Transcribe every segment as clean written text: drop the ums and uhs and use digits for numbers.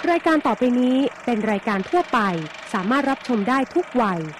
รายการต่อไปนี้เป็นรายการทั่วไปสามารถรับชมได้ทุกวัย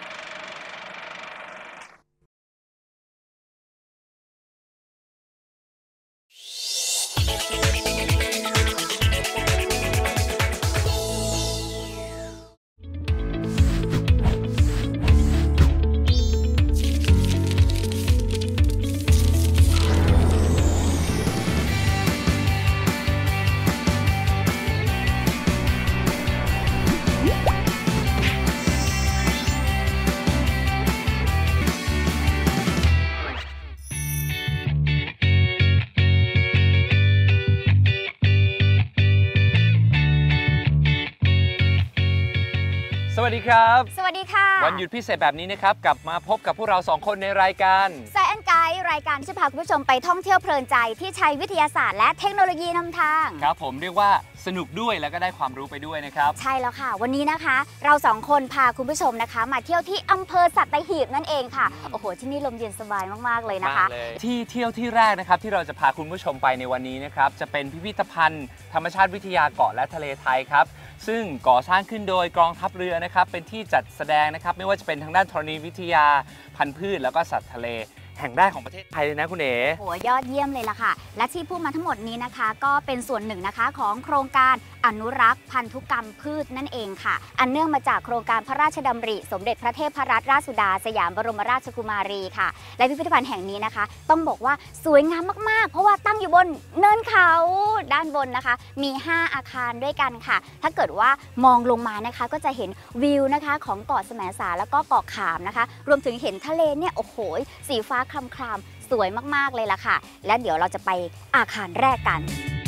สวัสดีครับสวัสดีค่ะวันหยุดพิเศษแบบนี้นะครับกลับมาพบกับพวกเรา2คนในรายการ Science Guide รายการที่จะพาคุณผู้ชมไปท่องเที่ยวเพลินใจที่ใช้วิทยาศาสตร์และเทคโนโลยีนำทางครับผมเรียกว่าสนุกด้วยแล้วก็ได้ความรู้ไปด้วยนะครับใช่แล้วค่ะวันนี้นะคะเรา2คนพาคุณผู้ชมนะคะมาเที่ยวที่อำเภอสัตหีบนั่นเองค่ะโอ้โหที่นี่ลมเย็นสบายมากๆเลยนะคะที่เที่ยวที่แรกนะครับที่เราจะพาคุณผู้ชมไปในวันนี้นะครับจะเป็นพิพิธภัณฑ์ธรรมชาติวิทยาเกาะและทะเลไทยครับซึ่งก่อสร้างขึ้นโดยกองทัพเรือนะครับเป็นที่จัดแสดงนะครับไม่ว่าจะเป็นทางด้านธรณีวิทยาพันธุ์พืชแล้วก็สัตว์ทะเลแห่งแรกของประเทศไทยเลยนะคุณเอ๋โหยอดเยี่ยมเลยล่ะค่ะและที่พูดมาทั้งหมดนี้นะคะก็เป็นส่วนหนึ่งนะคะของโครงการอนุรักษ์พันธุกรรมพืชนั่นเองค่ะอันเนื่องมาจากโครงการพระราชดำริสมเด็จพระเทพรัตนราชสุดาสยามบรมราชกุมารีค่ะและพิพิธภัณฑ์แห่งนี้นะคะต้องบอกว่าสวยงามมากๆเพราะว่าตั้งอยู่บนเนินเขาด้านบนนะคะมี5อาคารด้วยกันค่ะถ้าเกิดว่ามองลงมานะคะก็จะเห็นวิวนะคะของเกาะแสมสารแล้วก็เกาะขามนะคะรวมถึงเห็นทะเลเนี่ยโอ้โหสีฟ้าคลามสวยมากๆเลยล่ะค่ะและเดี๋ยวเราจะไปอาคารแรกกัน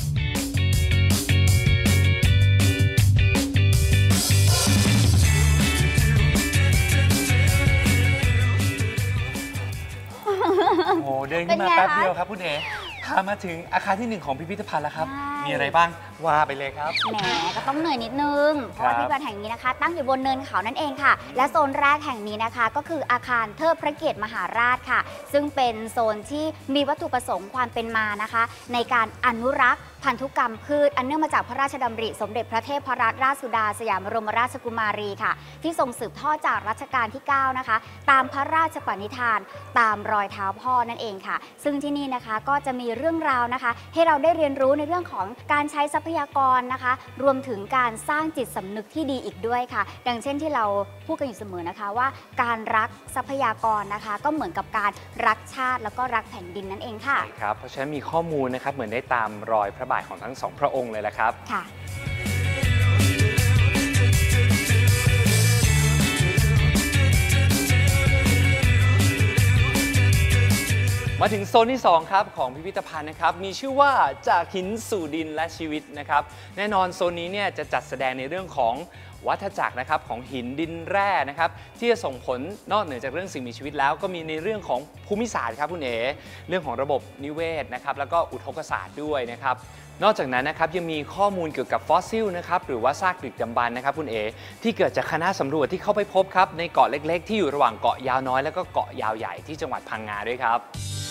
โอ้เดินขึ้นมาแป๊บเดียวครับคุณเอ๋พามาถึงอาคารที่1ของพิพิธภัณฑ์แล้วครับมีอะไรบ้างว่าไปเลยครับแหมก็ต้องเหนื่อยนิดนึงเพราะว่าพิพิธภัณฑ์แห่งนี้นะคะตั้งอยู่บนเนินเขานั่นเองค่ะและโซนแรกแห่งนี้นะคะก็คืออาคารเทิดพระเกียรติมหาราชค่ะซึ่งเป็นโซนที่มีวัตถุประสงค์ความเป็นมานะคะในการอนุรักษ์พันธุกรรมพืชอันเนื่องมาจากพระราชดำริสมเด็จพระเทพรัตนราชสุดาสยามบรมราชกุมารีค่ะที่ทรงสืบทอดจากรัชกาลที่9นะคะตามพระราชปณิธานตามรอยเท้าพ่อนั่นเองค่ะซึ่งที่นี่นะคะก็จะมีเรื่องราวนะคะให้เราได้เรียนรู้ในเรื่องของการใช้ทรัพยากรนะคะรวมถึงการสร้างจิตสำนึกที่ดีอีกด้วยค่ะดังเช่นที่เราพูดกันอยู่เสมอนะคะว่าการรักทรัพยากรนะคะก็เหมือนกับการรักชาติแล้วก็รักแผ่นดินนั่นเองค่ะใช่ครับเพราะฉะนั้นมีข้อมูลนะครับเหมือนได้ตามรอยพระบาทของทั้งสองพระองค์เลยแหละครับค่ะมาถึงโซนที่2ครับของพิพิธภัณฑ์นะครับมีชื่อว่าจากหินสู่ดินและชีวิตนะครับแน่นอนโซนนี้เนี่ยจะจัดแสดงในเรื่องของวัฏจักรนะครับของหินดินแร่นะครับที่จะส่งผลนอกเหนือจากเรื่องสิ่งมีชีวิตแล้วก็มีในเรื่องของภูมิศาสตร์ครับคุณเอ๋เรื่องของระบบนิเวศนะครับแล้วก็อุทกศาสตร์ด้วยนะครับนอกจากนั้นนะครับยังมีข้อมูลเกี่ยวกับฟอสซิลนะครับหรือว่าซากดึกดำบรรพ์นะครับคุณเอ๋ที่เกิดจากคณะสำรวจที่เข้าไปพบครับในเกาะเล็กๆที่อยู่ระหว่างเกาะยาวน้อยและก็เกาะยาวใหญ่ที่จังหวัดพังงาด้วยครับ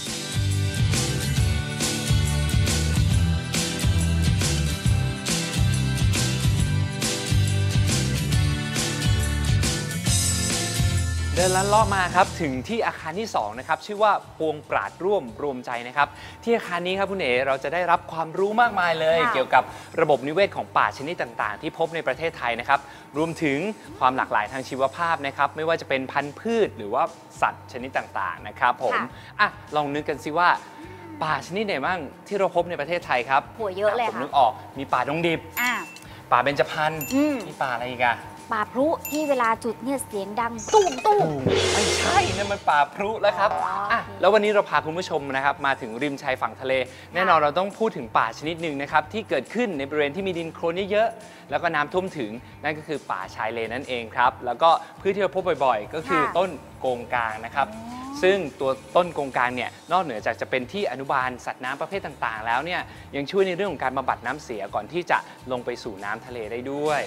เดินลัดเลาะมาครับถึงที่อาคารที่2นะครับชื่อว่าปวงปราดร่วมรวมใจนะครับที่อาคารนี้ครับคุณเอ๋เราจะได้รับความรู้มากมายเลยเกี่ยวกับระบบนิเวศของป่าชนิดต่างๆที่พบในประเทศไทยนะครับรวมถึงความหลากหลายทางชีวภาพนะครับไม่ว่าจะเป็นพันธุ์พืชหรือว่าสัตว์ชนิดต่างๆนะครับผมลองนึกกันสิว่าป่าชนิดไหนบ้างที่เราพบในประเทศไทยครับโหเยอะเลยค่ะผมนึกออกมีป่าดงดิบป่าเบญจพรรณมีป่าอะไรอีกอะป่าพลุที่เวลาจุดเนี่ยเสียงดังตุ้มตุ้มไม่ใช่นั่นมันป่าพลุแล้วครับแล้ววันนี้เราพาคุณผู้ชมนะครับมาถึงริมชายฝั่งทะเลแน่นอนเราต้องพูดถึงป่าชนิดหนึ่งนะครับที่เกิดขึ้นในบริเวณที่มีดินโคลนเยอะๆแล้วก็น้ำท่วมถึงนั่นก็คือป่าชายเลนนั่นเองครับแล้วก็พืชที่เราพบบ่อยๆก็คือต้นโกงกางนะครับซึ่งตัวต้นโกงกางเนี่ยนอกเหนือจากจะเป็นที่อนุบาลสัตว์น้ำประเภทต่างๆแล้วเนี่ยยังช่วยในเรื่องของการบำบัดน้ำเสียก่อนที่จะลงไปสู่น้ำทะเลได้ด้วย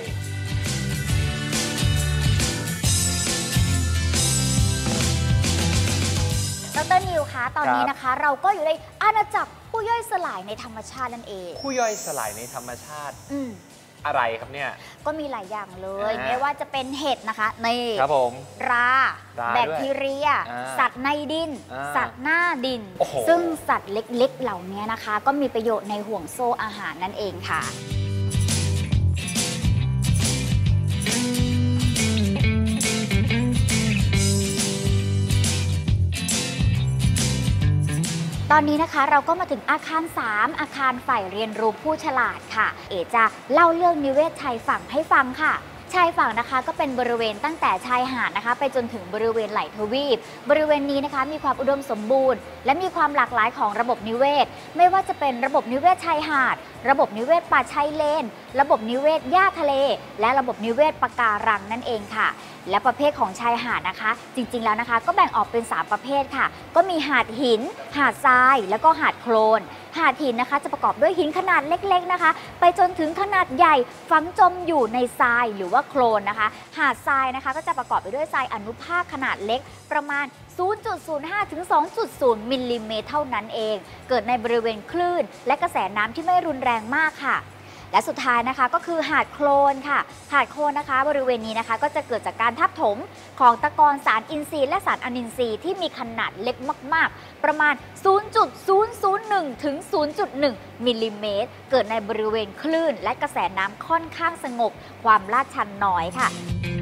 ดร.นิวคะตอนนี้นะคะเราก็อยู่ในอาณาจักรผู้ย่อยสลายในธรรมชาตินั่นเองผู้ย่อยสลายในธรรมชาติอะไรครับเนี่ยก็มีหลายอย่างเลยไม่ว่าจะเป็นเห็ดนะคะนี่ครับผมราแบคทีเรียสัตว์ในดินสัตว์หน้าดินซึ่งสัตว์เล็กๆเหล่านี้นะคะก็มีประโยชน์ในห่วงโซ่อาหารนั่นเองค่ะตอนนี้นะคะเราก็มาถึงอาคาร3อาคารฝ่ายเรียนรู้ผู้ฉลาดค่ะจะเล่าเรื่องนิเวศชายฝั่งให้ฟังค่ะชายฝั่งนะคะก็เป็นบริเวณตั้งแต่ชายหาดนะคะไปจนถึงบริเวณไหลทวีปบริเวณนี้นะคะมีความอุดมสมบูรณ์และมีความหลากหลายของระบบนิเวศไม่ว่าจะเป็นระบบนิเวศชายหาดระบบนิเวศป่าชายเลนระบบนิเวศหญ้าทะเลและระบบนิเวศปะการังนั่นเองค่ะและประเภทของชายหาดนะคะจริงๆแล้วนะคะก็แบ่งออกเป็น3ประเภทค่ะก็มีหาดหินหาดทรายแล้วก็หาดโคลนหาดหินนะคะจะประกอบด้วยหินขนาดเล็กๆนะคะไปจนถึงขนาดใหญ่ฝังจมอยู่ในทรายหรือว่าโคลนนะคะหาดทรายนะคะก็จะประกอบไปด้วยทรายอนุภาคขนาดเล็กประมาณ 0.05 ถึง 2.0 มิลลิเมตรเท่านั้นเองเกิดในบริเวณคลื่นและกระแสน้ำที่ไม่รุนแรงมากค่ะและสุดท้ายนะคะก็คือหาดโคลนค่ะหาดโคลนนะคะบริเวณนี้นะคะก็จะเกิดจากการทับถมของตะกอนสารอินทรีย์และสารอนินทรีย์ที่มีขนาดเล็กมากๆประมาณ 0.001 ถึง 0.1 มิลลิเมตรเกิดในบริเวณคลื่นและกระแสน้ำค่อนข้างสงบความลาดชันน้อยค่ะ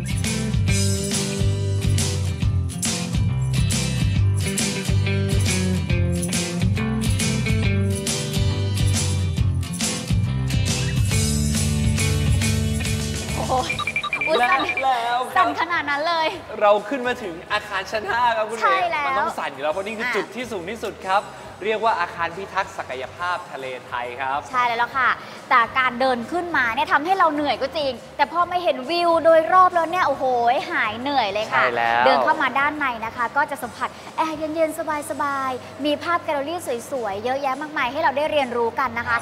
สั่นขนาดนั้นเลยเราขึ้นมาถึงอาคารชั้น5ครับคุณเอ๋มันต้องสั่นอยู่แล้วเพราะนี่คือจุดที่สูงที่สุดครับเรียกว่าอาคารพิทักษ์ศักยภาพทะเลไทยครับใช่แล้วค่ะแต่การเดินขึ้นมาเนี่ยทำให้เราเหนื่อยก็จริงแต่พอไม่เห็นวิวโดยรอบแล้วเนี่ยโอ้โหหายเหนื่อยเลยค่ะเดินเข้ามาด้านในนะคะก็จะสัมผัสแอร์เย็นๆสบายๆมีภาพแกลเลอรี่สวยๆเยอะแยะมากมายให้เราได้เรียนรู้กันนะคะ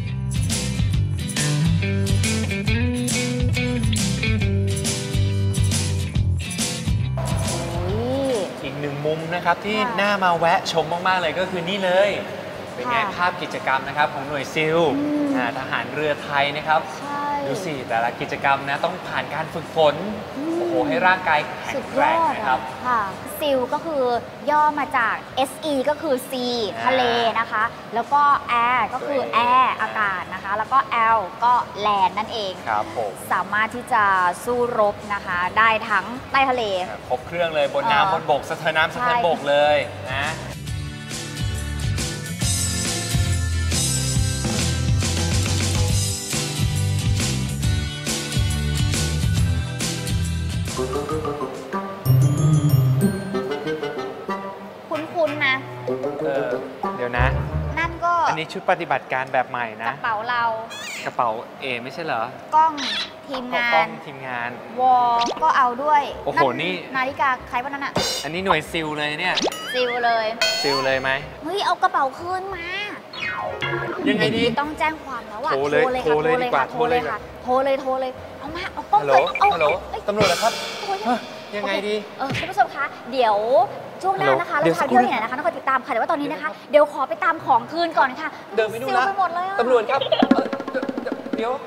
อีกหนึ่งมุมนะครับที่น่ามาแวะชมมากๆเลยก็คือนี่เลยเป็นไงภาพกิจกรรมนะครับของหน่วยซิลทหารเรือไทยนะครับดูสิแต่ละกิจกรรมนะต้องผ่านการฝึกฝนโอ้โหให้ร่างกายแข็งแกร่งนะครับซิลก็คือย่อมาจาก SE ก็คือ C ทะเลนะคะแล้วก็ Air ก็คือ Air อากาศนะคะแล้วก็ L ก็ Land นั่นเองครับผมสามารถที่จะสู้รบนะคะได้ทั้งใต้ทะเลครบเครื่องเลยบนน้ำบนบกสะเทินน้ำสะเทินบกเลยนะคุ้นๆนะเดี๋ยวนะนั่นก็อันนี้ชุดปฏิบัติการแบบใหม่นะกระเป๋าเรากระเป๋าไม่ใช่เหรอกล้องทีมงานกล้องทีมงานวอก็เอาด้วยโอ้โหนี่นาฬิกาใครวะนั่นอ่ะอันนี้หน่วยซิลเลยเนี่ยซิลเลยซิลเลยไหมเฮ้ยเอากระเป๋าคืนมายังไงดีต้องแจ้งความแล้วอ่ะโทรเลยดีกว่าโทรเลยเอามาเอากล้องเลยฮัลโหลตำรวจเหรอครับยังไงดีคุณผู้ชมคะเดี๋ยวช่วงหน้านะคะเราพาเที่ยวที่ไหนนะคะต้องคอยติดตามค่ะแต่ว่าตอนนี้นะคะเดี๋ยวขอไปตามของคืนก่อนค่ะเดินไปดูนะตำรวจครับเดี๋ยว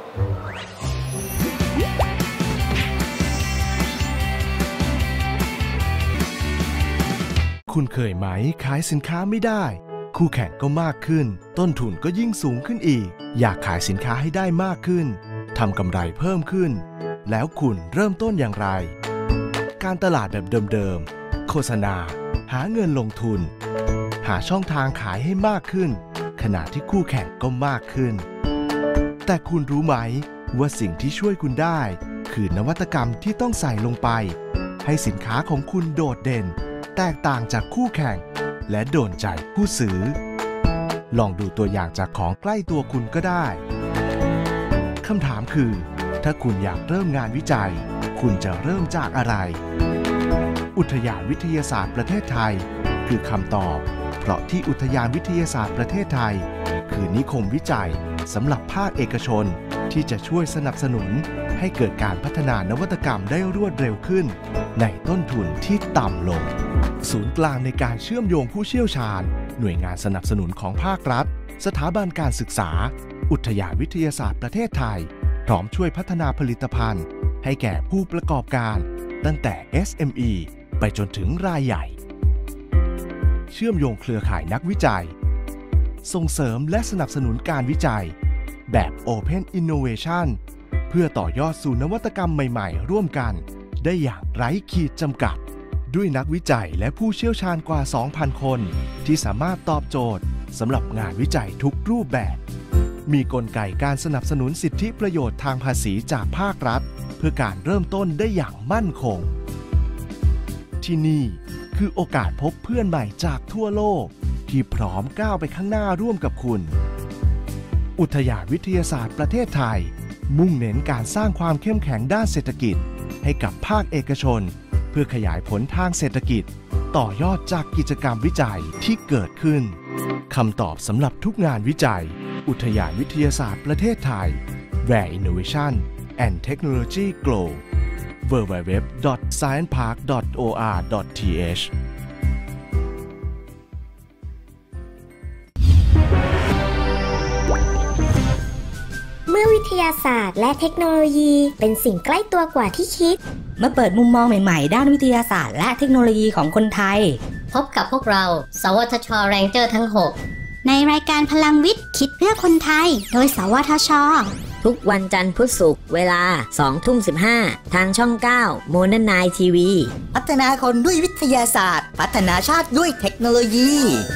คุณเคยไหมขายสินค้าไม่ได้คู่แข่งก็มากขึ้นต้นทุนก็ยิ่งสูงขึ้นอีกอยากขายสินค้าให้ได้มากขึ้นทำกำไรเพิ่มขึ้นแล้วคุณเริ่มต้นอย่างไรการตลาดแบบเดิมๆโฆษณาหาเงินลงทุนหาช่องทางขายให้มากขึ้นขณะที่คู่แข่งก็มากขึ้นแต่คุณรู้ไหมว่าสิ่งที่ช่วยคุณได้คือนวัตกรรมที่ต้องใส่ลงไปให้สินค้าของคุณโดดเด่นแตกต่างจากคู่แข่งและโดนใจผู้ซื้อลองดูตัวอย่างจากของใกล้ตัวคุณก็ได้คำถามคือถ้าคุณอยากเริ่มงานวิจัยคุณจะเริ่มจากอะไรอุทยานวิทยาศาสตร์ประเทศไทยคือคำตอบเพราะที่อุทยานวิทยาศาสตร์ประเทศไทยคือนิคมวิจัยสำหรับภาคเอกชนที่จะช่วยสนับสนุนให้เกิดการพัฒนานวัตกรรมได้รวดเร็วขึ้นในต้นทุนที่ต่ำลงศูนย์กลางในการเชื่อมโยงผู้เชี่ยวชาญหน่วยงานสนับสนุนของภาครัฐสถาบันการศึกษาอุทยานวิทยาศาสตร์ประเทศไทยพร้อมช่วยพัฒนาผลิตภัณฑ์ให้แก่ผู้ประกอบการตั้งแต่ SME ไปจนถึงรายใหญ่เชื่อมโยงเครือข่ายนักวิจัยส่งเสริมและสนับสนุนการวิจัยแบบ Open Innovation เพื่อต่อยอดสู่นวัตกรรมใหม่ๆร่วมกันได้อย่างไร้ขีดจำกัดด้วยนักวิจัยและผู้เชี่ยวชาญกว่า 2,000 คนที่สามารถตอบโจทย์สำหรับงานวิจัยทุกรูปแบบมีกลไกการสนับสนุนสิทธิประโยชน์ทางภาษีจากภาครัฐเพื่อการเริ่มต้นได้อย่างมั่นคงที่นี่คือโอกาสพบเพื่อนใหม่จากทั่วโลกที่พร้อมก้าวไปข้างหน้าร่วมกับคุณอุทยานวิทยาศาสตร์ประเทศไทยมุ่งเน้นการสร้างความเข้มแข็งด้านเศรษฐกิจให้กับภาคเอกชนเพื่อขยายผลทางเศรษฐกิจต่อยอดจากกิจกรรมวิจัยที่เกิดขึ้นคำตอบสำหรับทุกงานวิจัยอุทยานวิทยาศาสตร์ประเทศไทย Where Innovation and Technology Grow www.sciencepark.or.th เมื่อวิทยาศาสตร์และเทคโนโลยีเป็นสิ่งใกล้ตัวกว่าที่คิดมาเปิดมุมมองใหม่ๆด้านวิทยาศาสตร์และเทคโนโลยีของคนไทยพบกับพวกเราสวทช.แรงเจอร์ทั้ง6 ในรายการพลังวิทย์คิดเพื่อคนไทยโดยสวทช. ทุกวันจันทร์พุธศุกร์เวลา 20:15 ทางช่อง 9 โมเดิร์นไนท์ทีวีพัฒนาคนด้วยวิทยาศาสตร์พัฒนาชาติด้วยเทคโนโลยี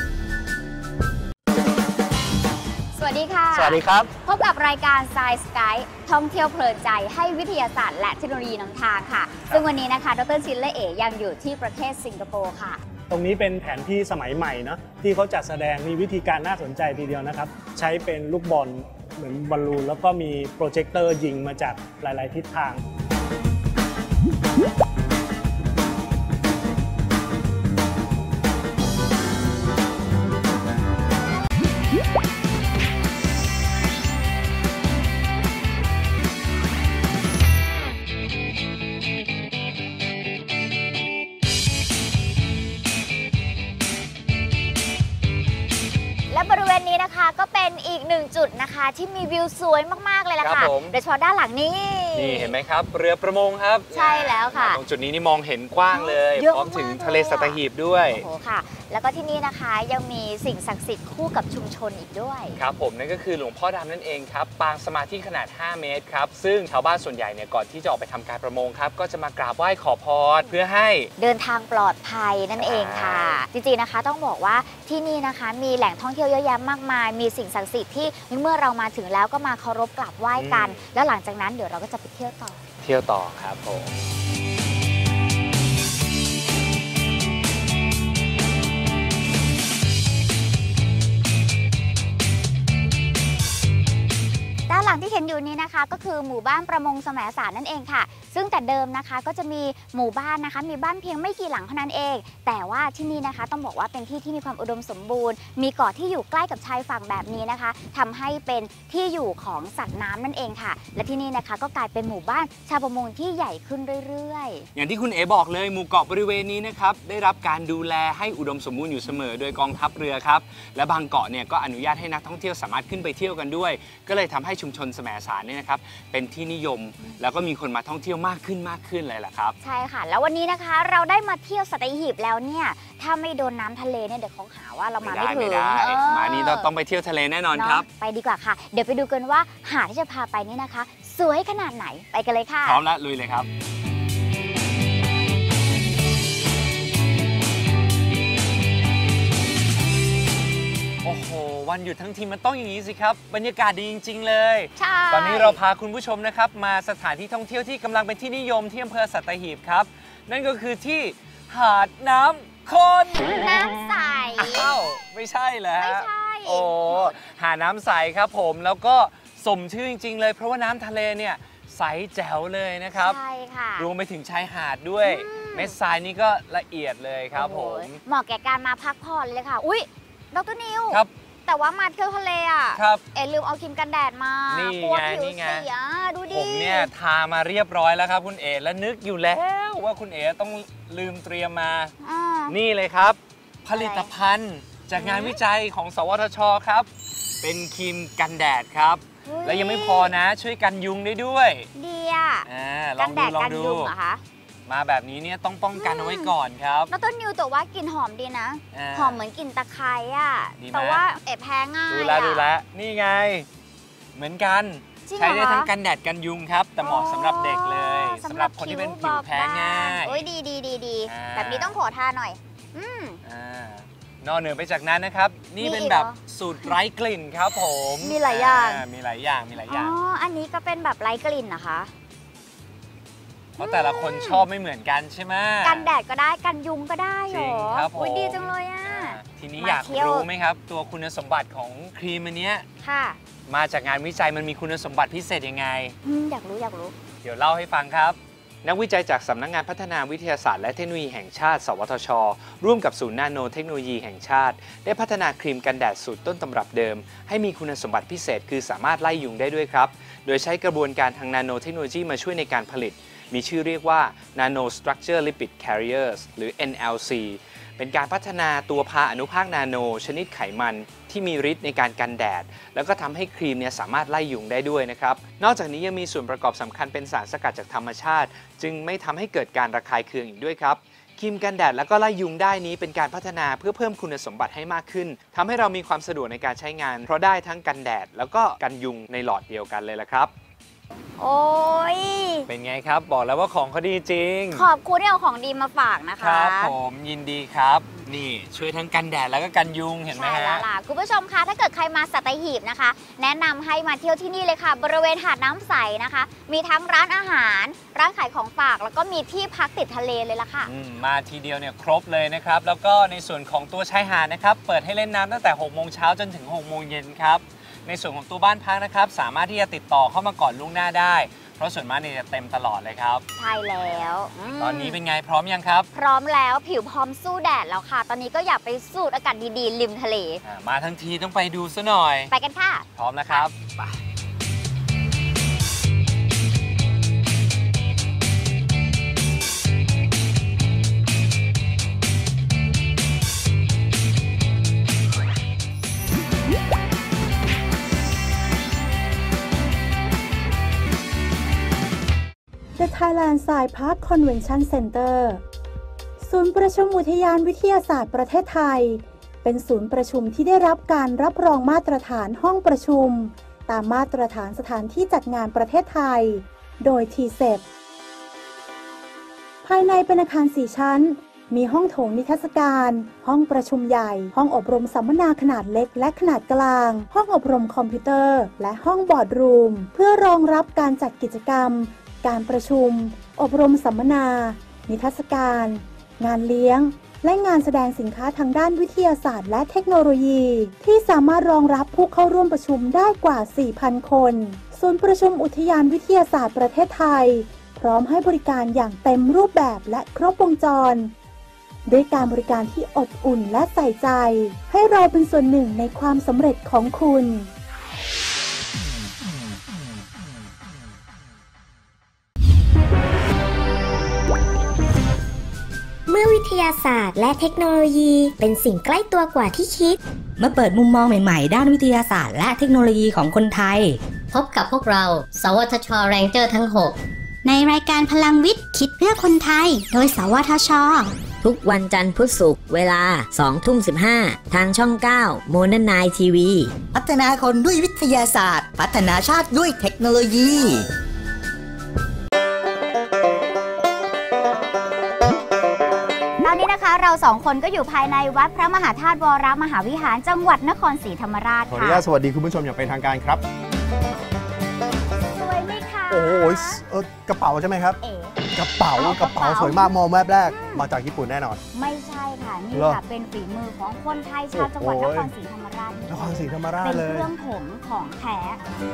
สวัสดีค่ะสวัสดีครับพบกับรายการ Science Guide ท่องเที่ยวเพลินใจให้วิทยาศาสตร์และเทคโนโลยีนำทางค่ะซึ่งวันนี้นะคะดร.ชินและเอ๋ยังอยู่ที่ประเทศสิงคโปร์ค่ะตรงนี้เป็นแผนที่สมัยใหม่เนาะที่เขาจัดแสดงมีวิธีการน่าสนใจทีเดียวนะครับใช้เป็นลูกบอลเหมือนบอลลูนแล้วก็มีโปรเจคเตอร์ยิงมาจากหลายๆทิศทางบริเวณนี้นะคะก็เป็นอีกหนึ่งจุดนะคะที่มีวิวสวยมากๆเลยล่ะค่ะโดยเฉพาะด้านหลังนี้นี่เห็นไหมครับเรือประมงครับใช่แล้วค่ะตรงจุดนี้นี่มองเห็นกว้างเลยพร้อมถึงทะเลสัตหีบด้วยโอ้โหค่ะแล้วก็ที่นี่นะคะยังมีสิ่งศักดิ์สิทธิ์คู่กับชุมชนอีกด้วยครับผมนั่นก็คือหลวงพ่อดำนั่นเองครับปางสมาธิขนาด5 เมตรครับซึ่งชาวบ้านส่วนใหญ่เนี่ยก่อนที่จะออกไปทำการประมงครับก็จะมากราบไหว้ขอพรเพื่อให้เดินทางปลอดภัยนั่นเองค่ะจริงๆนะคะต้องบอกว่าที่นี่นะคะมีแหล่งท่องเที่ยวเยอะแยะมากมายมีสิ่งศักดิ์สิทธิ์ที่เมื่อเรามาถึงแล้วก็มาเคารพกราบไหว้กันแล้วหลังจากนั้นเดี๋ยวเราก็จะไปเที่ยวต่อครับผมด้านหลังที่เห็นอยู่นี้นะคะก็คือหมู่บ้านประมงแสมสารนั่นเองค่ะซึ่งแต่เดิมนะคะก็จะมีหมู่บ้านนะคะมีบ้านเพียงไม่กี่หลังเท่านั้นเองแต่ว่าที่นี่นะคะต้องบอกว่าเป็นที่ที่มีความอุดมสมบูรณ์มีเกาะที่อยู่ใกล้กับชายฝั่งแบบนี้นะคะทำให้เป็นที่อยู่ของสัตว์น้ำนั่นเองค่ะและที่นี่นะคะก็กลายเป็นหมู่บ้านชาวประมงที่ใหญ่ขึ้นเรื่อยๆอย่างที่คุณเอ๋บอกเลยหมู่เกาะบริเวณนี้นะครับได้รับการดูแลให้อุดมสมบูรณ์อยู่เสมอโดยกองทัพเรือครับและบางเกาะเนี่ยก็อนุญาตให้นักท่องเที่ยวสามารถขึ้นไปเที่ยวกันด้วยก็เลยทำให้ชุมชนแสมสารเนี่ยนะครับเป็นที่นิยมแล้วก็มีคนมาท่องเที่ยวมากขึ้นเลยแหละครับใช่ค่ะแล้ววันนี้นะคะเราได้มาเที่ยวสัตหีบแล้วเนี่ยถ้าไม่โดนน้ำทะเลเนี่ยเดี๋ยวเขาหาว่าเรามาไม่ถึงมานี้เราต้องไปเที่ยวทะเลแน่นอนครับไปดีกว่าค่ะเดี๋ยวไปดูกันว่าหาดที่จะพาไปนี่นะคะสวยขนาดไหนไปกันเลยค่ะพร้อมแล้วลุยเลยครับโอ้โหวันหยุดทั้งทีมันต้องอย่างนี้สิครับบรรยากาศดีจริงๆเลยตอนนี้เราพาคุณผู้ชมนะครับมาสถานที่ท่องเที่ยวที่กำลังเป็นที่นิยมที่อำเภอสัตหีบครับนั่นก็คือที่หาดน้ำข้นน้ำใสอ้าวไม่ใช่เหรอไม่ใช่โอ้หาดน้ำใสครับผมแล้วก็สมชื่อจริงๆเลยเพราะว่าน้ำทะเลเนี่ยใสแจ๋วเลยนะครับใช่ค่ะรวมไปถึงชายหาดด้วยเม็ดทรายนี่ก็ละเอียดเลยครับผมเหมาะแก่การมาพักผ่อนเลยค่ะอุ๊ยดร.นิวครับแต่ว่ามาเที่ยวทะเลอ่ะลืมเอาครีมกันแดดมาปวดผิวเสียดูดิผมเนี่ยทามาเรียบร้อยแล้วครับคุณเอ๋และนึกอยู่แล้วว่าคุณเอ๋ต้องลืมเตรียมมานี่เลยครับผลิตภัณฑ์จากงานวิจัยของสวทช.ครับเป็นครีมกันแดดครับแล้วยังไม่พอนะช่วยกันยุงได้ด้วยดีอ่ะลองดูลองดูเหรอคะมาแบบนี้เนี่ยต้องป้องกันเอาไว้ก่อนครับแล้วต้นนิวแต่ว่ากลิ่นหอมดีนะหอมเหมือนกลิ่นตะไคร้อ่ะแต่ว่าแพ้ง่ายดูแลนี่ไงเหมือนกันใช้ได้ทั้งกันแดดกันยุงครับแต่เหมาะสำหรับเด็กเลยสำหรับคนที่เป็นผิวแพ้ง่ายดีแบบนี้ต้องขอทาหน่อยนอกเหนือไปจากนั้นนะครับนี่เป็นแบบสูตรไร้กลิ่นครับผมมีหลายอย่างอันนี้ก็เป็นแบบไร้กลิ่นนะคะเพราะแต่ละคนชอบไม่เหมือนกันใช่ไหมกันแดดก็ได้กันยุงก็ได้จริงครับผมดีจังเลยอ่ะทีนี้อยากรู้ไหมครับตัวคุณสมบัติของครีมอันนี้ค่ะมาจากงานวิจัยมันมีคุณสมบัติพิเศษยังไงอยากรู้เดี๋ยวเล่าให้ฟังครับนักวิจัยจากสำนักงานพัฒนาวิทยาศาสตร์และเทคโนโลยีแห่งชาติสวทช.ร่วมกับศูนย์นาโนเทคโนโลยีแห่งชาติได้พัฒนาครีมกันแดดสูตรต้นตำรับเดิมให้มีคุณสมบัติพิเศษคือสามารถไล่ยุงได้ด้วยครับโดยใช้กระบวนการทางนาโนเทคโนโลยีมาช่วยในการผลิตมีชื่อเรียกว่า Nano Structure Lipid Carriers หรือ NLC เป็นการพัฒนาตัวพาอนุภาคนาโนชนิดไขมันที่มีฤทธิ์ในการกันแดดแล้วก็ทำให้ครีมเนี่ยสามารถไล่ยุงได้ด้วยนะครับนอกจากนี้ยังมีส่วนประกอบสำคัญเป็นสารสกัดจากธรรมชาติจึงไม่ทำให้เกิดการระคายเคืองอีกด้วยครับครีมกันแดดแล้วก็ไล่ยุงได้นี้เป็นการพัฒนาเพื่อเพิ่มคุณสมบัติให้มากขึ้นทำให้เรามีความสะดวกในการใช้งานเพราะได้ทั้งกันแดดแล้วก็กันยุงในหลอดเดียวกันเลยละครับโอ้ยเป็นไงครับบอกแล้วว่าของเขาดีจริงขอบคุณที่เอาของดีมาฝากนะคะครับผมยินดีครับนี่ช่วยทั้งกันแดดแล้วก็กันยุงเห็นไหมฮะใช่แล้วล่ะคุณผู้ชมคะถ้าเกิดใครมาสัตหีบนะคะแนะนำให้มาเที่ยวที่นี่เลยค่ะบริเวณหาดน้ำใสนะคะมีทั้งร้านอาหารร้านขายของฝากแล้วก็มีที่พักติดทะเลเลยล่ะค่ะมาทีเดียวเนี่ยครบเลยนะครับแล้วก็ในส่วนของตัวชายหาดนะครับเปิดให้เล่นน้ำตั้งแต่ 6 โมงเช้าจนถึง 6 โมงเย็นครับในส่วนของตัวบ้านพักนะครับสามารถที่จะติดต่อเข้ามาก่อนล่วงหน้าได้เพราะส่วนมากเนี่ยจะเต็มตลอดเลยครับใช่แล้วตอนนี้เป็นไงพร้อมยังครับพร้อมแล้วผิวพร้อมสู้แดดแล้วค่ะตอนนี้ก็อยากไปสูดอากาศดีๆริมทะเลมาทั้งทีต้องไปดูซะหน่อยไปกันค่ะพร้อมนะครับไป The Thailand Science Park Convention Center ศูนย์ประชุมอุทยานวิทยาศาสตร์ประเทศไทยเป็นศูนย์ประชุมที่ได้รับการรับรองมาตรฐานห้องประชุมตามมาตรฐานสถานที่จัดงานประเทศไทยโดย TCEP ภายในเป็นอาคาร4ชั้นมีห้องโถงนิทรรศการห้องประชุมใหญ่ห้องอบรมสัมมนาขนาดเล็กและขนาดกลางห้องอบรมคอมพิวเตอร์และห้องบอร์ดรูมเพื่อรองรับการจัดกิจกรรมการประชุมอบรมสัมมนานิทรรศการงานเลี้ยงและงานแสดงสินค้าทางด้านวิทยาศาสตร์และเทคโนโลยีที่สามารถรองรับผู้เข้าร่วมประชุมได้กว่า 4,000 คนศูนย์ประชุมอุทยานวิทยาศาสตร์ประเทศไทยพร้อมให้บริการอย่างเต็มรูปแบบและครบวงจรด้วยการบริการที่อบอุ่นและใส่ใจให้เราเป็นส่วนหนึ่งในความสำเร็จของคุณเมื่อวิทยาศาสตร์และเทคโนโลยีเป็นสิ่งใกล้ตัวกว่าที่คิดเมื่อเปิดมุมมองใหม่ๆด้านวิทยาศาสตร์และเทคโนโลยีของคนไทยพบกับพวกเราสวทช.แรงเจอร์ทั้ง6 ในรายการพลังวิทย์คิดเพื่อคนไทยโดยสวทช. ทุกวันจันทร์พุธศุกร์เวลา 20:15 ทางช่อง 9 โมเดิร์นไนท์ทีวีพัฒนาคนด้วยวิทยาศาสตร์พัฒนาชาติด้วยเทคโนโลยีเราสองคนก็อยู่ภายในวัดพระมหาธาตุวรมหาวิหารจังหวัดนครศรีธรรมราชค่ะขออนุญาตสวัสดีคุณผู้ชมอย่างเป็นทางการครับสวยไหมคะโอ้ยกระเป๋าใช่ไหมครับกระเป๋าสวยมากมองแวบแรกมาจากญี่ปุ่นแน่นอนไม่ใช่ค่ะนี่ค่ะเป็นฝีมือของคนไทยชาวจังหวัดนครศรีธรรมราชนครศรีธรรมราชเลยเป็นเครื่องถมของแท้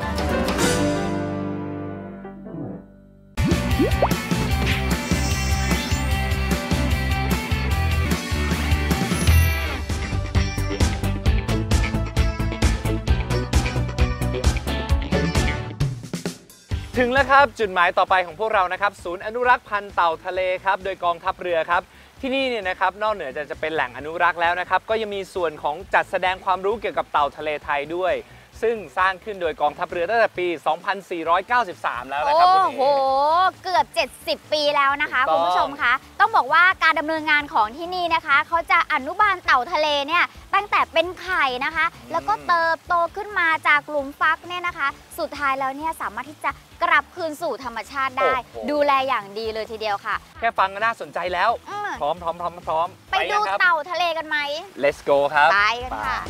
ถึงแล้วครับจุดหมายต่อไปของพวกเรานะครับศูนย์อนุรักษ์พันธุ์เต่าทะเลครับโดยกองทัพเรือครับที่นี่เนี่ยนะครับนอกเหนือจะเป็นแหล่งอนุรักษ์แล้วนะครับก็ยังมีส่วนของจัดแสดงความรู้เกี่ยวกับเต่าทะเลไทยด้วยซึ่งสร้างขึ้นโดยกองทัพเรือตั้งแต่ปี 2493 แล้วนะครับโอ้โห เกือบ 70 ปีแล้วนะคะคุณผู้ชมคะต้องบอกว่าการดำเนินงานของที่นี่นะคะเขาจะอนุบาลเต่าทะเลเนี่ยตั้งแต่เป็นไข่นะคะแล้วก็เติบโตขึ้นมาจากหลุมฟักเนี่ยนะคะสุดท้ายแล้วเนี่ยสามารถที่จะกลับคืนสู่ธรรมชาติได้ดูแลอย่างดีเลยทีเดียวค่ะแค่ฟังก็น่าสนใจแล้วพร้อมไปดูเต่าทะเลกันไหม Let's go ครับไปกันค่ะ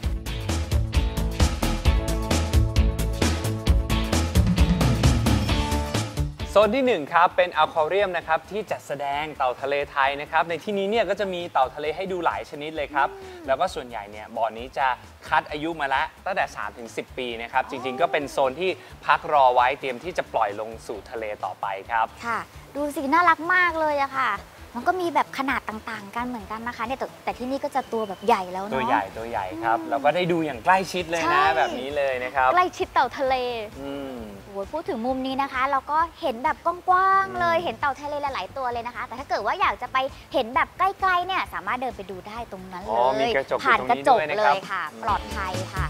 โซนที่1ครับเป็นอควาเรียมนะครับที่จัดแสดงเต่าทะเลไทยนะครับในที่นี้เนี่ยก็จะมีเต่าทะเลให้ดูหลายชนิดเลยครับแล้วก็ส่วนใหญ่เนี่ยบ่อนี้จะคัดอายุมาแล้วตั้งแต่ 3-10 ปีนะครับจริงๆก็เป็นโซนที่พักรอไว้เตรียมที่จะปล่อยลงสู่ทะเลต่อไปครับค่ะดูสิน่ารักมากเลยอะค่ะมันก็มีแบบขนาดต่างๆกันเหมือนกันนะคะเนี่ยแต่ที่นี่ก็จะตัวแบบใหญ่แล้วเนาะตัวใหญ่ครับเราก็ได้ดูอย่างใกล้ชิดเลยนะแบบนี้เลยนะครับใกล้ชิดเต่าทะเลโอ้ยพูดถึงมุมนี้นะคะเราก็เห็นแบบกว้างๆเลยเห็นเต่าทะเลหลายๆตัวเลยนะคะแต่ถ้าเกิดว่าอยากจะไปเห็นแบบใกล้ๆเนี่ยสามารถเดินไปดูได้ตรงนั้นเลยผ่านกระจกเลยค่ะปลอดภัยค่ะ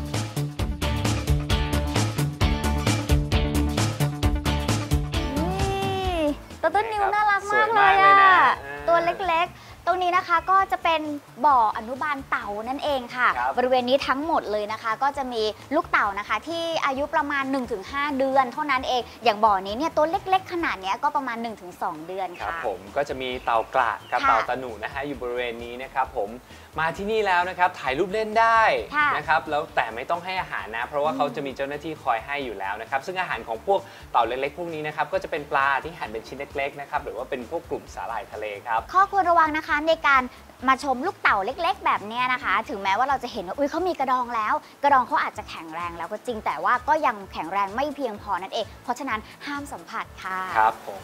ตัวต้นนิ้วน่ารักมากเลยอ่ะตัวเล็กๆตรงนี้นะคะก็จะเป็นบ่ออนุบาลเต่านั่นเองค่ะบริเวณนี้ทั้งหมดเลยนะคะก็จะมีลูกเต่านะคะที่อายุประมาณ 1-5 เดือนเท่านั้นเองอย่างบ่อนี้เนี่ยตัวเล็กๆขนาดนี้ก็ประมาณ 1-2 เดือนค่ะครับผมก็จะมีเต่ากระกับเต่าตะหนูนะฮะอยู่บริเวณนี้นะครับผมมาที่นี่แล้วนะครับถ่ายรูปเล่นได้นะครับแล้วแต่ไม่ต้องให้อาหารนะเพราะว่าเขาจะมีเจ้าหน้าที่คอยให้อยู่แล้วนะครับซึ่งอาหารของพวกเต่าเล็กๆพวกนี้นะครับก็จะเป็นปลาที่หั่นเป็นชิ้นเล็กๆนะครับหรือว่าเป็นพวกกลุ่มสาหร่ายทะเลครับข้อควรระวังนะคะในการมาชมลูกเต่าเล็กๆแบบนี้นะคะถึงแม้ว่าเราจะเห็นว่าเขามีกระดองแล้วกระดองเขาอาจจะแข็งแรงแล้วก็จริงแต่ว่าก็ยังแข็งแรงไม่เพียงพอนั่นเองเพราะฉะนั้นห้ามสัมผัสค่ะครับผม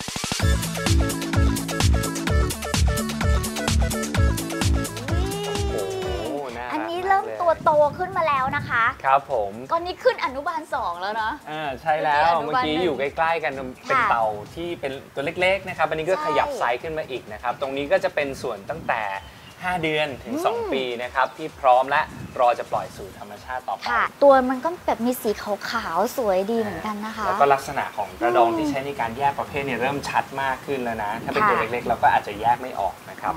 อันนี้เริ่มตัวโตขึ้นมาแล้วนะคะครับผมตอนนี้ขึ้นอนุบาล 2แล้วเนาะใช่แล้วเมื่อกี้อยู่ใกล้ๆกันเป็นเต่าที่เป็นตัวเล็กๆนะครับอันนี้ก็ขยับไซส์ขึ้นมาอีกนะครับตรงนี้ก็จะเป็นส่วนตั้งแต่5 เดือนถึง2 ปีนะครับที่พร้อมและรอจะปล่อยสู่ธรรมชาติต่อไปตัวมันก็แบบมีสีขาวๆสวยดีเหมือนกันนะคะแล้วก็ลักษณะของกระดองที่ใช้ในการแยกประเภทเนี่ยเริ่มชัดมากขึ้นแล้วนะถ้าเป็นตัวเล็กๆเราก็อาจจะแยกไม่ออกนะครับ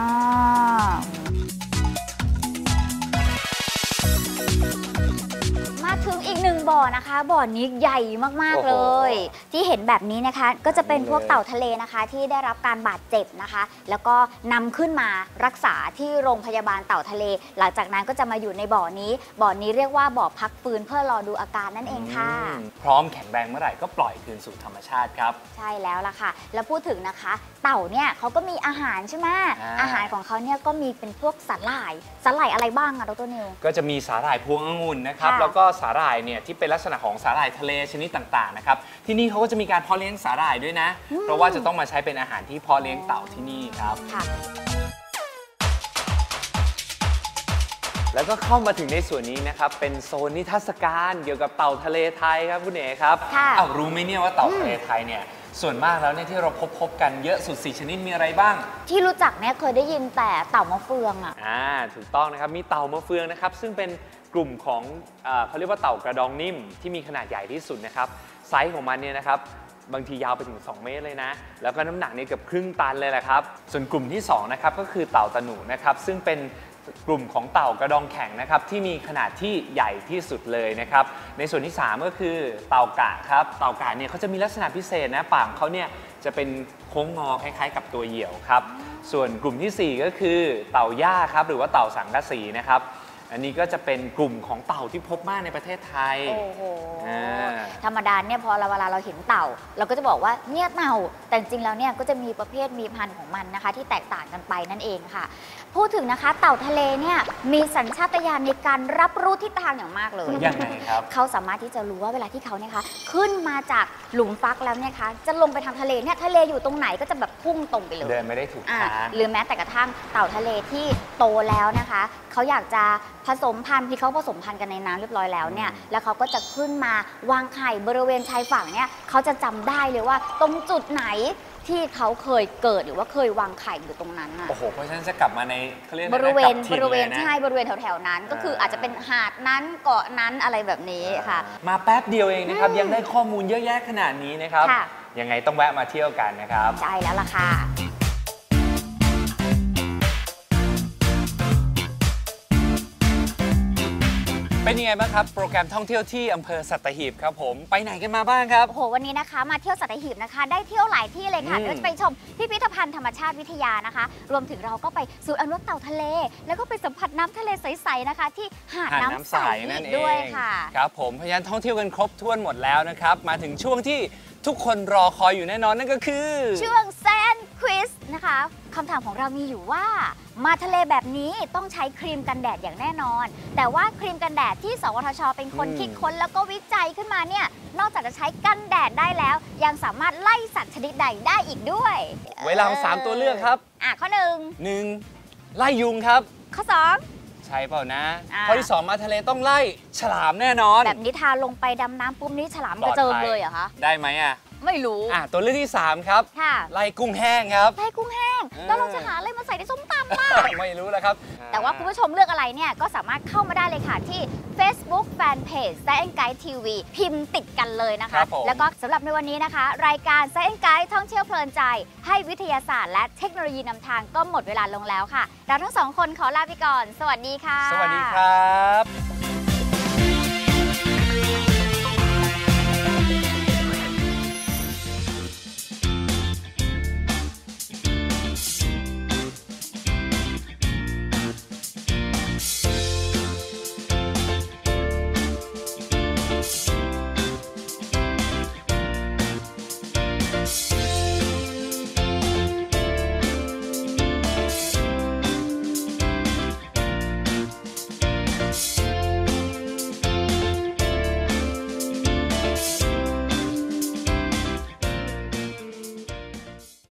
มาถึงอีก1บ่อนะคะบ่อนี้ใหญ่มากๆเลยที่เห็นแบบนี้นะคะก็จะเป็นพวกเต่าทะเลนะคะที่ได้รับการบาดเจ็บนะคะแล้วก็นำขึ้นมารักษาที่โรงพยาบาลเต่าทะเลหลังจากนั้นก็จะมาอยู่ในบ่อนี้เรียกว่าบ่อพักฟื้นเพื่อรอดูอาการนั่นเองค่ะพร้อมแข็งแรงเมื่อไหร่ก็ปล่อยคืนสู่ธรรมชาติครับใช่แล้วล่ะค่ะแล้วพูดถึงนะคะเต่าเนี่ยเขาก็มีอาหารใช่ไหมอาหารของเขาเนี่ยก็มีเป็นพวกสาหร่ายอะไรบ้างอะดร.นิวก็จะมีสาหร่ายพวงองุ่นนะครับแล้วก็สาหร่ายเนี่ยที่เป็นลักษณะของสาหร่ายทะเลชนิดต่างๆนะครับที่นี่เขาก็จะมีการเพาะเลี้ยงสาหร่ายด้วยนะเพราะว่าจะต้องมาใช้เป็นอาหารที่เพาะเลี้ยงเต่าที่นี่ครับแล้วก็เข้ามาถึงในส่วนนี้นะครับเป็นโซนนิทรรศการเกี่ยวกับเต่าทะเลไทยครับคุณเอ๋ครับรู้ไหมเนี่ยว่าเต่าทะเลไทยเนี่ยส่วนมากแล้วเนี่ยที่เราพบกันเยอะสุด4 ชนิดมีอะไรบ้างที่รู้จักเนี่ยเคยได้ยินแต่เต่ามะเฟืองถูกต้องนะครับมีเต่ามะเฟืองนะครับซึ่งเป็นกลุ่มของเขาเรียกว่าเต่ากระดองนิ่มที่มีขนาดใหญ่ที่สุดนะครับไซส์ของมันเนี่ยนะครับบางทียาวไปถึง2 เมตรเลยนะแล้วก็น้ำหนักเนี่ยเกือบครึ่งตันเลยแหละครับส่วนกลุ่มที่2นะครับก็คือเต่าตะหนูนะครับซึ่งเป็นกลุ่มของเต่ากระดองแข็งนะครับที่มีขนาดที่ใหญ่ที่สุดเลยนะครับในส่วนที่3ก็คือเต่ากะครับเต่ากะเนี่ยเขาจะมีลักษณะพิเศษนะปากเขาเนี่ยจะเป็นโค้งงอคล้ายๆกับตัวเหยี่ยวครับส่วนกลุ่มที่4ก็คือเต่าย่าครับหรือว่าเต่าสังกะสีนะครับอันนี้ก็จะเป็นกลุ่มของเต่าที่พบมากในประเทศไทยโอ้โหธรรมดาเนี่ยพอเวลาเราเห็นเต่าเราก็จะบอกว่าเนี่ยเต่าแต่จริงแล้วเนี่ยก็จะมีประเภทมีพันธุ์ของมันนะคะที่แตกต่างกันไปนั่นเองค่ะพูดถึงนะคะเต่าทะเลเนี่ยมีสัญชาตญาณในการรับรู้ทิศทางอย่างมากเลยยังไงครับเขาสามารถที่จะรู้ว่าเวลาที่เขาเนี่ยคะขึ้นมาจากหลุมฟักแล้วเนี่ยคะจะลงไปทางทะเลเนี่ยทะเลอยู่ตรงไหนก็จะแบบพุ่งตรงไปเลยเดินไม่ได้ถูกทางหรือแม้แต่กระทั่งเต่าทะเลที่โตแล้วนะคะเขาอยากจะผสมพันธุ์ที่เขาผสมพันธุ์กันในน้ำเรียบร้อยแล้วเนี่ยแล้วเขาก็จะขึ้นมาวางไข่บริเวณชายฝั่งเนี่ยเขาจะจำได้เลยว่าตรงจุดไหนที่เขาเคยเกิดหรือว่าเคยวางไข่อยู่ตรงนั้นอะโอ้โหเพราะฉะนั้นจะกลับมาในเขาเรียกบริเวณกลัถิ่นลยนะใช่บริเวณแถวๆนั้น ก็คืออาจจะเป็นหาดนั้นเกาะนั้นอะไรแบบนี้ค่ะมาแป๊บเดียวเองนะครับยังได้ข้อมูลเยอะแยะขนาดนี้นะครับค่ะยังไงต้องแวะมาเที่ยวกันนะครับใช่แล้วล่ะค่ะเป็นยังไงบ้างครับโปรแกรมท่องเที่ยวที่อำเภอสัตหีบครับผมไปไหนกันมาบ้างครับโอ้โหวันนี้นะคะมาเที่ยวสัตหีบนะคะได้เที่ยวหลายที่เลยค่ะไม่ว่าจะไปชมพิพิธภัณฑ์ธรรมชาติวิทยานะคะ รวมถึงเราก็ไปศูนย์อนุรักษ์เต่าทะเล แล้วก็ไปสัมผัสน้ำทะเลใสๆนะคะ ที่หาดน้ำใสนั่นเองด้วยค่ะครับผมพยานท่องเที่ยวกันครบถ้วนหมดแล้วนะครับมาถึงช่วงที่ทุกคนรอคอยอยู่แน่นอนนั่นก็คือช่วงแซนด์ควิสนะคะคำถามของเรามีอยู่ว่ามาทะเลแบบนี้ต้องใช้ครีมกันแดดอย่างแน่นอนแต่ว่าครีมกันแดดที่สวทช.เป็นคนคิดค้นแล้วก็วิจัยขึ้นมาเนี่ยนอกจากจะใช้กันแดดได้แล้วยังสามารถไล่สัตว์ชนิดใดได้อีกด้วยเวลา3ตัวเลือกครับข้อ 1ไล่ยุงครับข้อ2 ใช่เปล่านะข้อที่2มาทะเลต้องไล่ฉลามแน่นอนแบบนี้ทาลงไปดำน้ำปุ๊บนี้ฉลามกระเจิงเลยเหรอคะได้ไหมอ่ะไม่รู้ตัวเลือกที่3ครับไล่กุ้งแห้งครับไล่กุ้งแห้งแล้วเราจะหาอะไรมาใส่ในส้มตำล่ะไม่รู้แล้วครับแต่ว่าคุณผู้ชมเลือกอะไรเนี่ยก็สามารถเข้ามาได้เลยค่ะที่ Facebook Fanpage Science Guide TV พิมพ์ติดกันเลยนะคะแล้วก็สำหรับในวันนี้นะคะรายการ Science Guide ท่องเที่ยวเพลินใจให้วิทยาศาสตร์และเทคโนโลยีนำทางก็หมดเวลาลงแล้วค่ะเราทั้ง2คนขอลาไปก่อนสวัสดีค่ะสวัสดีครับ